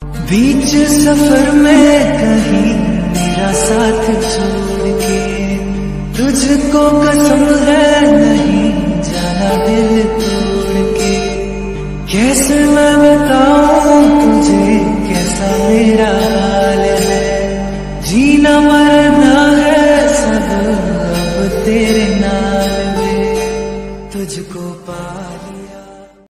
बीच सफर में कहीं मेरा साथ छोड़ के, तुझको कसम है नहीं जाना दिल तोड़ के। कैसे मैं बताऊं तुझे कैसा मेरा हाल है, जीना